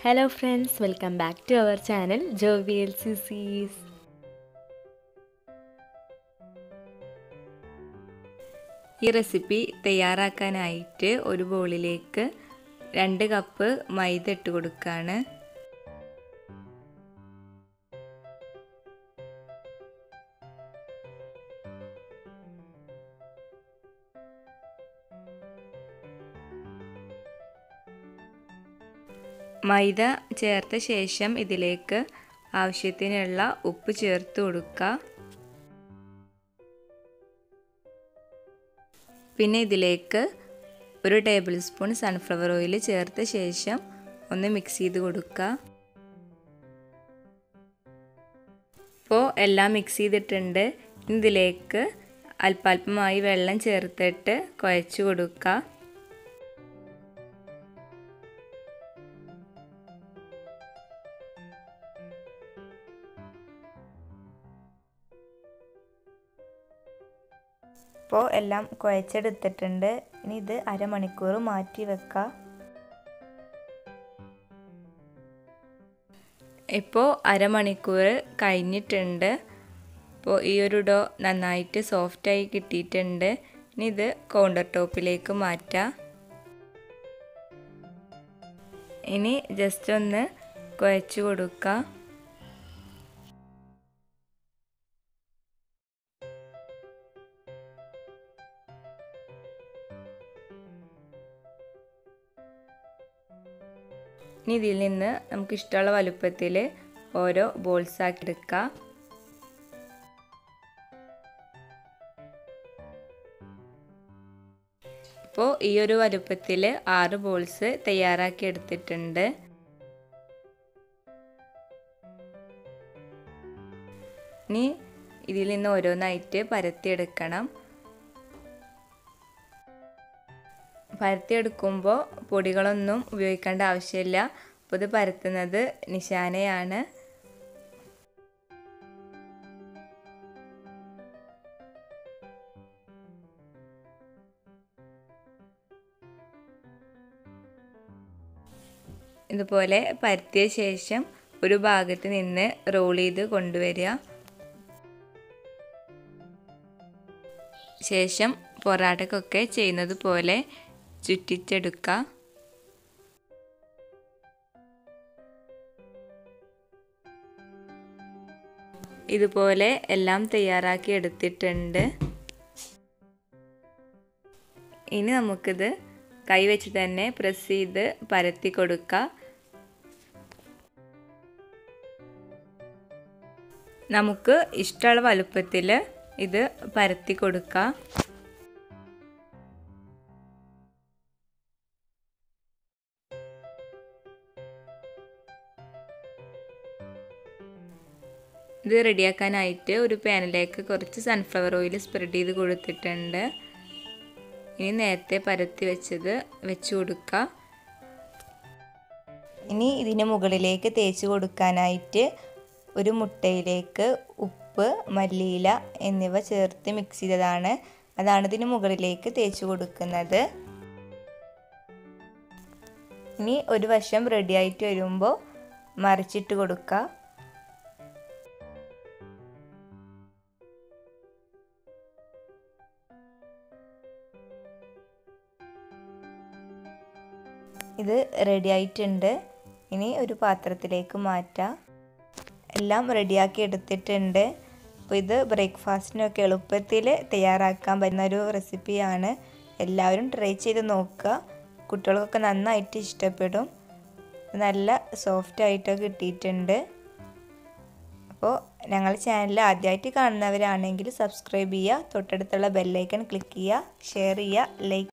Hello friends, welcome back to our channel Jovial Siseez. ഈ recipe തയ്യാറാക്കാനായിട്ട് ഒരു ബൗളിലേക്ക് 2 കപ്പ് മൈദ ഇട്ട് കൊടുക്കുകയാണ്. മൈദ ചേർത്ത ശേഷം ഇതിലേക്ക് ആവശ്യത്തിനുള്ള ഉപ്പ് ചേർത്ത് കൊടുക്കുക. പിന്നെ ഇതിലേക്ക് 1 ടേബിൾ സ്പൂൺ സൺഫ്ലവർ ഓയിൽ ചേർത്ത ശേഷം ഒന്ന് മിക്സ് ചെയ്ത് കൊടുക്കുക. ഇപ്പോൾ എല്ലാം മിക്സ് ചെയ്തിട്ടുണ്ട്. ഇതിലേക്ക് അല്പാൽപമായി വെള്ളം ചേർത്തിട്ട് കുഴച്ച് കൊടുക്കുക. ഇപ്പോൾ എല്ലാം കുഴച്ചെടുത്തിട്ടുണ്ട്. ഇനി ഇത് അരമണിക്കൂർ മാറ്റി വെക്കാം. ഇപ്പോൾ അരമണിക്കൂർ കഴിഞ്ഞിട്ടുണ്ട്. ഇപ്പോൾ ഈ ഒരു ഡോ നന്നായിട്ട് സോഫ്റ്റായി കിട്ടിയിട്ടുണ്ട്. ഇനി ഇത് കൗണ്ടർ ടോപ്പിലേക്ക് മാറ്റാം. ഇനി ജസ്റ്റ് ഒന്ന് കുഴച്ച് കൊടുക്കാം. ഇനി ഇതിൽ നിന്ന് നമുക്ക് ഇഷ്ടമുള്ള വലുപ്പത്തിൽ ഓരോ ബോൾസ് ആക്കി എടുക്കാം. ഇപ്പോൾ ഈ ഒരു വലുപ്പത്തിൽ 6 ബോൾസ് തയ്യാറാക്കി എടുത്തിട്ടുണ്ട്. ഇനി ഇതിൽ നിന്ന് ഓരോന്നായിട്ട് പരത്തിയെടുക്കണം. പരത്തിയെടുക്കുമ്പോൾ പൊടികളൊന്നും ഉപയോഗിക്കേണ്ട ആവശ്യമില്ല. അപ്പോൾ ഇത് പരത്തുന്നത് നിശാനയാണ്. ഇതുപോലെ പരത്തിയ ശേഷം ഒരു ഭാഗത്ത് നിന്ന് റോൾ ചെയ്ത് കൊണ്ടുവരിക. ശേഷം പൊറാട്ടക്കൊക്കെ ചെയ്യുന്നത് പോലെ ചുറ്റിച്ചെടുക്കുക. ഇതുപോലെ എല്ലാം തയ്യാറാക്കി എടുത്തിട്ടുണ്ട്. ഇനി നമുക്കിത് കൈവച്ച് തന്നെ പ്രസ് ചെയ്ത് പരത്തി കൊടുക്കുക. നമുക്ക് ഇഷ്ടമുള്ള വലുപ്പത്തിൽ ഇത് പരത്തി കൊടുക്കുക. ഇത് റെഡിയാക്കാനായിട്ട് ഒരു പാനിലേക്ക് കുറച്ച് സൺഫ്ലവർ ഓയിൽ സ്പ്രെഡ് ചെയ്ത് കൊടുത്തിട്ടുണ്ട്. ഇനി നേരത്തെ പരത്തി വെച്ചത് വെച്ച് കൊടുക്കുക. ഇനി ഇതിന് മുകളിലേക്ക് തേച്ച് കൊടുക്കാനായിട്ട് ഒരു മുട്ടയിലേക്ക് ഉപ്പ്, മല്ലിയില എന്നിവ ചേർത്ത് മിക്സ് ചെയ്തതാണ്. അതാണ് ഇതിന് മുകളിലേക്ക് തേച്ച് കൊടുക്കുന്നത്. ഇനി ഒരു വശം റെഡിയായിട്ട് വരുമ്പോൾ മറിച്ചിട്ട് കൊടുക്കുക. ഇത് റെഡി ആയിട്ടുണ്ട്. ഇനി ഒരു പാത്രത്തിലേക്ക് മാറ്റാം. എല്ലാം റെഡിയാക്കി എടുത്തിട്ടുണ്ട്. അപ്പോൾ ഇത് ബ്രേക്ക്ഫാസ്റ്റിനൊക്കെ എളുപ്പത്തിൽ തയ്യാറാക്കാൻ പറ്റുന്ന ഒരു റെസിപ്പിയാണ്. എല്ലാവരും ട്രൈ ചെയ്ത് നോക്കുക. കുട്ടികൾക്കൊക്കെ നന്നായിട്ട് ഇഷ്ടപ്പെടും. നല്ല സോഫ്റ്റായിട്ടൊക്കെ കിട്ടിയിട്ടുണ്ട്. അപ്പോൾ ഞങ്ങളുടെ ചാനൽ ആദ്യമായിട്ട് കാണുന്നവരാണെങ്കിൽ സബ്സ്ക്രൈബ് ചെയ്യുക, തൊട്ടടുത്തുള്ള ബെല്ലൈക്കൺ ക്ലിക്ക് ചെയ്യുക, ഷെയർ ചെയ്യുക, ലൈക്ക്